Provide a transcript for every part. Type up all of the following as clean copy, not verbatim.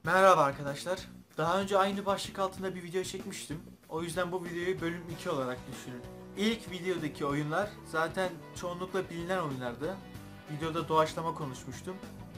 Merhaba arkadaşlar. Daha önce aynı başlık altında bir video çekmiştim. O yüzden bu videoyu bölüm 2 olarak düşünün. İlk videodaki oyunlar zaten çoğunlukla bilinen oyunlardı. Videoda doğaçlama konuşmuştum.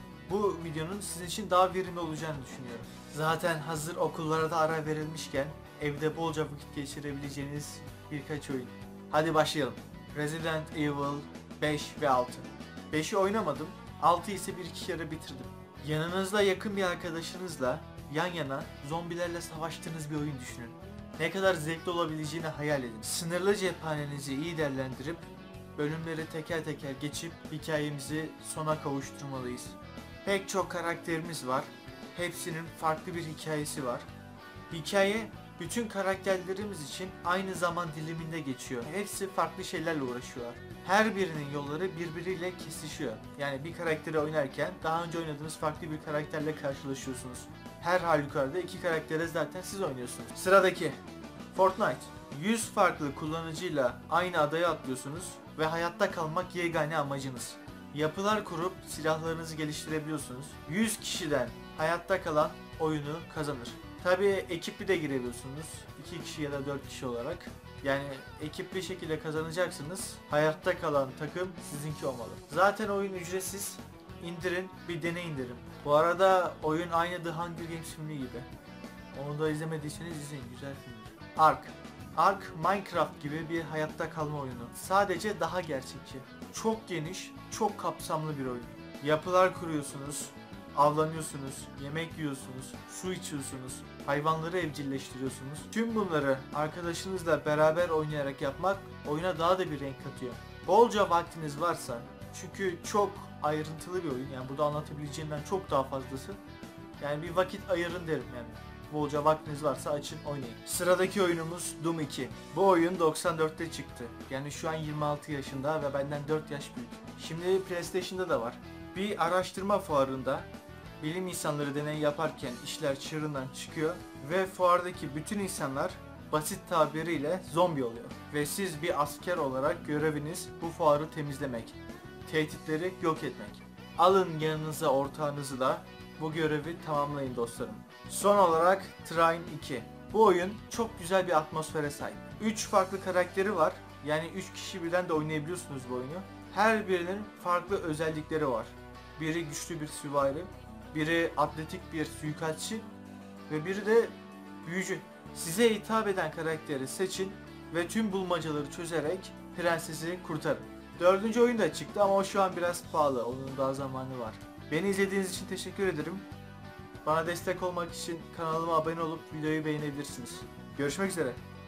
Bu videonun sizin için daha verimli olacağını düşünüyorum. Zaten hazır okullara da ara verilmişken evde bolca vakit geçirebileceğiniz birkaç oyun. Hadi başlayalım. Resident Evil 5 ve 6. 5'i oynamadım. 6 ise bir iki kere bitirdim. Yanınızda yakın bir arkadaşınızla yan yana zombilerle savaştığınız bir oyun düşünün. Ne kadar zevkli olabileceğini hayal edin. Sınırlı cephanenizi iyi değerlendirip bölümleri teker teker geçip hikayemizi sona kavuşturmalıyız. Pek çok karakterimiz var. Hepsinin farklı bir hikayesi var. Hikaye bütün karakterlerimiz için aynı zaman diliminde geçiyor. Hepsi farklı şeylerle uğraşıyorlar. Her birinin yolları birbiriyle kesişiyor. Yani bir karakteri oynarken daha önce oynadığınız farklı bir karakterle karşılaşıyorsunuz. Her halükarda iki karaktere zaten siz oynuyorsunuz. Sıradaki Fortnite. 100 farklı kullanıcıyla aynı adaya atlıyorsunuz ve hayatta kalmak yegane amacınız. Yapılar kurup silahlarınızı geliştirebiliyorsunuz. 100 kişiden hayatta kalan oyunu kazanır. Tabii ekipli de girebiliyorsunuz. 2 kişi ya da 4 kişi olarak. Yani ekipli şekilde kazanacaksınız. Hayatta kalan takım sizinki olmalı. Zaten oyun ücretsiz. İndirin, bir deneyin derim. Bu arada oyun aynı The Hunger Games filmi gibi. Onu da izlemediyseniz izleyin, güzel filmdir. Ark. Ark Minecraft gibi bir hayatta kalma oyunu. Sadece daha gerçekçi. Çok geniş, çok kapsamlı bir oyun. Yapılar kuruyorsunuz, avlanıyorsunuz, yemek yiyorsunuz, su içiyorsunuz, hayvanları evcilleştiriyorsunuz. Tüm bunları arkadaşınızla beraber oynayarak yapmak oyuna daha da bir renk katıyor. Bolca vaktiniz varsa, çünkü çok ayrıntılı bir oyun, yani burada anlatabileceğimden çok daha fazlası. Yani bir vakit ayırın derim yani. Bolca vaktiniz varsa açın oynayın. Sıradaki oyunumuz Doom 2. Bu oyun 94'te çıktı. Yani şu an 26 yaşında ve benden 4 yaş büyük. Şimdi PlayStation'da da var. Bir araştırma fuarında bilim insanları deney yaparken işler çığırından çıkıyor ve fuardaki bütün insanlar basit tabiriyle zombi oluyor. Ve siz bir asker olarak göreviniz bu fuarı temizlemek, tehditleri yok etmek. Alın yanınıza ortağınızı da bu görevi tamamlayın dostlarım. Son olarak Trine 2. Bu oyun çok güzel bir atmosfere sahip. 3 farklı karakteri var. Yani 3 kişi birden de oynayabiliyorsunuz bu oyunu. Her birinin farklı özellikleri var. Biri güçlü bir süvari, biri atletik bir suikastçı ve biri de büyücü. Size hitap eden karakteri seçin ve tüm bulmacaları çözerek prensesi kurtarın. Dördüncü oyun da çıktı ama o şu an biraz pahalı. Onun daha zamanı var. Beni izlediğiniz için teşekkür ederim. Bana destek olmak için kanalıma abone olup videoyu beğenebilirsiniz. Görüşmek üzere.